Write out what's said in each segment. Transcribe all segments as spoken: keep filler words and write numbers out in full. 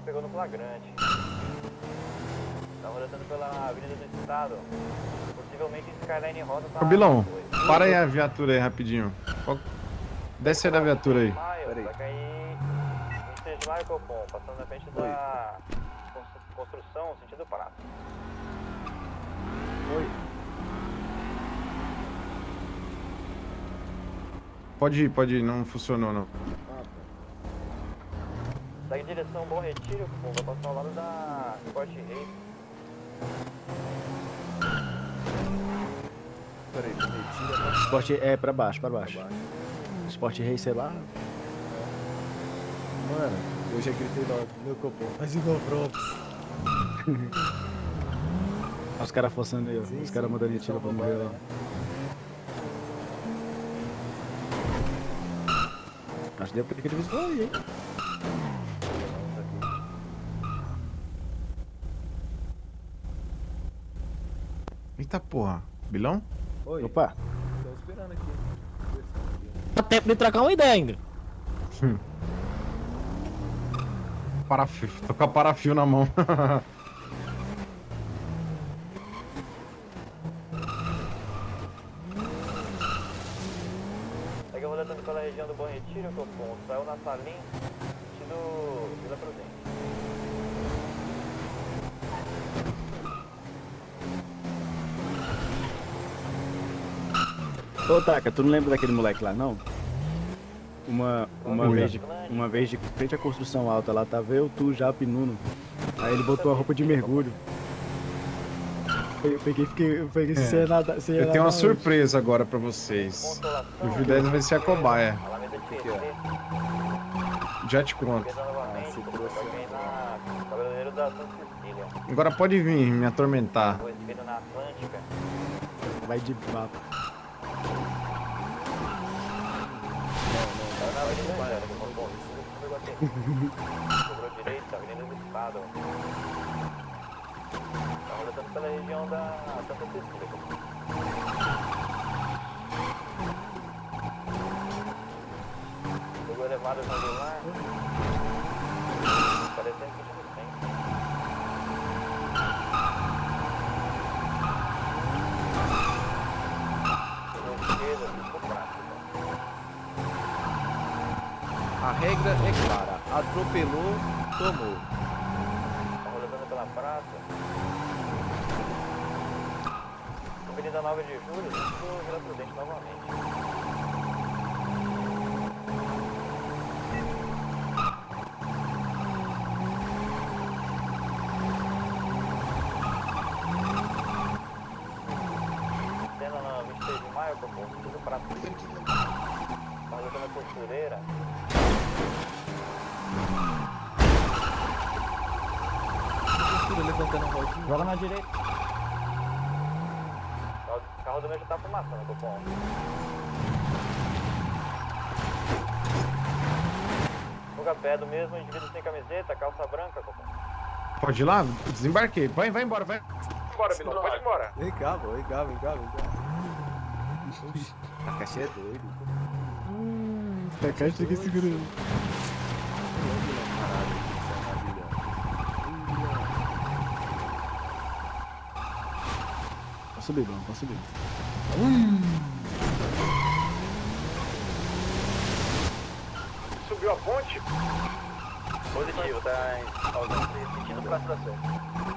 pegou no flagrante. Tá rodando pela Avenida do Estado. Possivelmente Skyline Rosa tá... Ô, Bilão, para aí a viatura aí rapidinho. Desce aí da viatura aí. Vai cair em seis de maio, Copom, passando na frente da construção, sentido prato. Oi. Pode ir, pode ir, não funcionou não. Segue em direção Bom Retiro, Copom, vai passar ao lado da Sport Rei. Peraí, Bom Retiro é Sport é pra baixo, pra baixo. pra baixo. Sport Rei, sei lá. Mano, eu já gritei no meu copom. Faz de novo, pronto. Os caras forçando aí, ó. Sim, Os caras sim, mandando eles retiro tão pra morrer roubando, lá. né? Acho que deu pra aquele visual aí, hein? Eita porra. Bilão? Oi. Opa. Tô esperando aqui. Dá tempo de trocar uma ideia ainda. Hum. Parafio. Tô com a parafio na mão. Segue rodando pela região do Bom Retiro, Copom, saiu na Salim, sentido Vila Prudente. Ô, Taka, tu não lembra daquele moleque lá, não? Uma, uma, Oi. vez, de, uma vez de frente à construção alta lá, tava eu, tu, Jap e Nuno. Aí ele botou a roupa de mergulho. Eu peguei, fiquei, eu peguei É. sem nada, sem Eu nada tenho uma hoje. surpresa agora pra vocês. O Videz vai ser a cobaia. Alameda de que é? Tietê, Já te conto. perdão novamente, se Copom, trouxe vai cair na Cabeleireiro da Santa Cecília. Agora pode vir me atormentar. Depois vindo na Atlântica. Vai de papo. Saiu na Avenida Angélica, Copom, sentido Iguatemi. Sobrou direita, Avenida do Estado. Tá rodando pela região da Santa Cecília, Copom. Pegou elevado no celular. Parecendo que não tem. Pegou esquerda, ficou prático. A regra é clara. Atropelou, tomou. Tá rodando pela praça. Avenida nove de Julho, sentido Vila Prudente novamente. Cena na vinte e seis de maio, Copom, sentido praça. Tá rodando a costureira. Tudo levantando a rodinha. Joga na direita. O carro do meu já tá fumaçando, Copom. Fuga pé do mesmo indivíduo sem camiseta, calça branca, Copom. Pode ir lá? Desembarquei. Vai, vai embora, vai. Bora, Bilão, pode ir embora. Vem cá, pô, vem cá, vem cá, vem cá. A caixa é doido. Tá caixa aqui segurando. Posso subir, Bruno, posso subir. Subiu a ponte? Positivo, tá em sentindo Praça da Sé.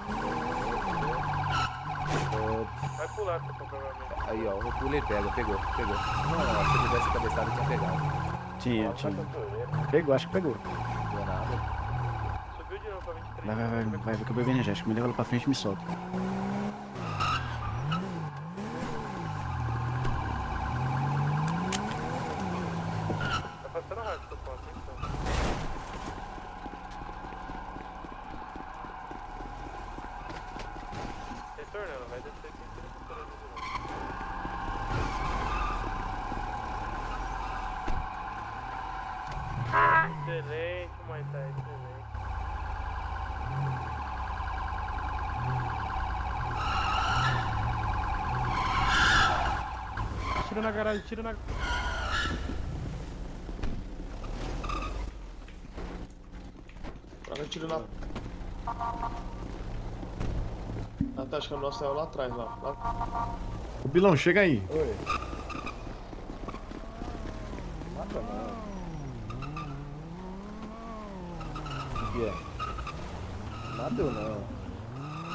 Vai pular, Copom, provavelmente. Aí, ó, o pulo ele pega, pegou, pegou. Não, se ele tivesse cabeçado, tinha pegado. Tinha, tinha. Pegou, acho que pegou. Não deu nada. Subiu de novo pra vinte e três. Vai, vai, vai, vai, vai que eu bebi energético. Me leva lá pra frente e me solta. Tá passando rápido, Copom, atenção. Retornando, vai descer aqui em cima do Excelente, mãe, tá excelente. Tira na garagem, tira na... Olha o tiro na... Ah, tá, acho que o nosso é lá atrás, lá. lá. Ô, Bilão, chega aí. Oi. Mata não. O que é? Mata eu não.